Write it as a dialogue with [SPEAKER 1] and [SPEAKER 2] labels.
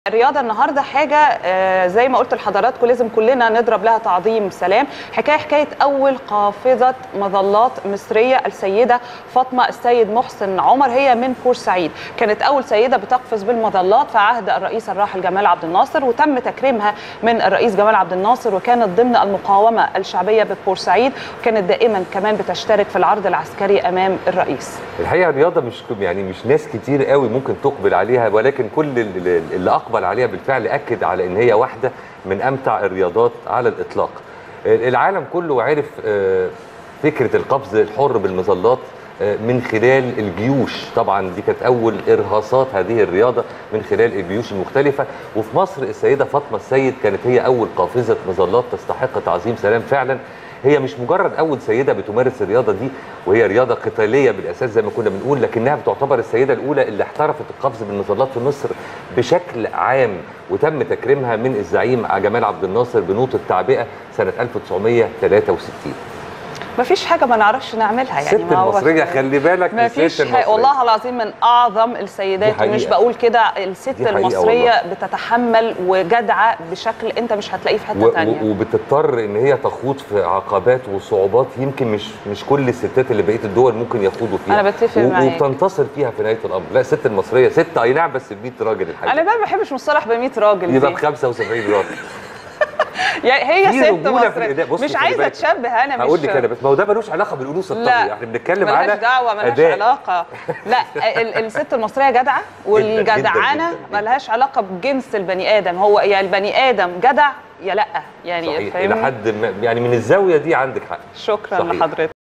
[SPEAKER 1] الرياضة النهاردة حاجة زي ما قلت لحضراتكم لازم كلنا نضرب لها تعظيم سلام. حكاية أول قافزة مظلات مصرية السيدة فاطمة السيد محسن عمر، هي من بورسعيد. كانت أول سيدة بتقفز بالمظلات في عهد الرئيس الراحل جمال عبد الناصر، وتم تكريمها من الرئيس جمال عبد الناصر، وكانت ضمن المقاومة الشعبية ببورسعيد، وكانت دائما كمان بتشترك في العرض العسكري أمام الرئيس.
[SPEAKER 2] الحقيقة الرياضة مش ناس كتير قوي ممكن تقبل عليها، ولكن كل اللي أقبل عليها بالفعل أكد على إن هي واحدة من أمتع الرياضات على الإطلاق. العالم كله عرف فكرة القفز الحر بالمظلات من خلال الجيوش. طبعا دي كانت أول إرهاصات هذه الرياضة من خلال الجيوش المختلفة، وفي مصر السيدة فاطمة السيد كانت هي أول قافزة مظلات تستحق تعظيم سلام فعلا. هي مش مجرد أول سيدة بتمارس الرياضة دي، وهي رياضة قتالية بالأساس زي ما كنا بنقول، لكنها بتعتبر السيدة الأولى اللي احترفت القفز بالمظلات في مصر بشكل عام، وتم تكريمها من الزعيم جمال عبد الناصر بنوط التعبئة سنة 1963.
[SPEAKER 1] مفيش حاجه ما نعرفش نعملها يعني.
[SPEAKER 2] الست المصريه خلي بالك،
[SPEAKER 1] مفيش والله العظيم من اعظم السيدات، ومش بقول كده، الست المصريه بتتحمل وجدعه بشكل انت مش هتلاقيه في حته ثانيه،
[SPEAKER 2] وبتضطر ان هي تخوض في عقبات وصعوبات يمكن مش كل الستات اللي بقيه الدول ممكن يخوضوا فيها.
[SPEAKER 1] انا بتفق معاك،
[SPEAKER 2] وبتنتصر فيها في نهايه الامر. لا، الست المصريه ست اي نعم، بس ب 100 راجل الحقيقه.
[SPEAKER 1] انا ما بحبش مصطلح ب 100 راجل،
[SPEAKER 2] يبقى ب 75 راجل.
[SPEAKER 1] يعني هي ست مصرية، مش عايزه تشبه، انا مش
[SPEAKER 2] هقول لك انا، بس ما هو ده ملوش علاقه بالانوثه الطبيعيه، احنا بنتكلم على
[SPEAKER 1] ملهاش دعوه، ملهاش علاقه. لا، الست المصريه جدعه، والجدعانه ملهاش علاقه بجنس البني ادم، هو يا البني ادم جدع يا لا، يعني
[SPEAKER 2] صحيح. الى حد يعني من الزاويه دي عندك حق.
[SPEAKER 1] شكرا لحضرتك.